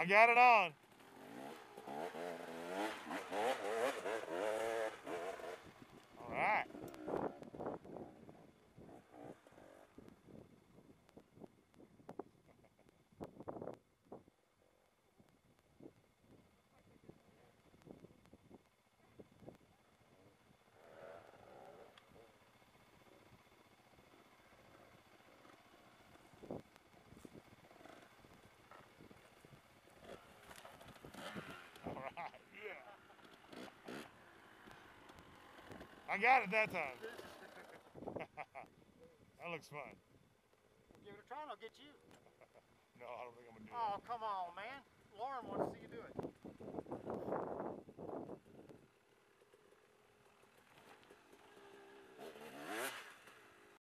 I got it on. All right. All right. Yeah. I got it that time. That looks fun. Give it a try and I'll get you. No, I don't think I'm gonna do Oh, come on, man. Lauren wants to see you do it.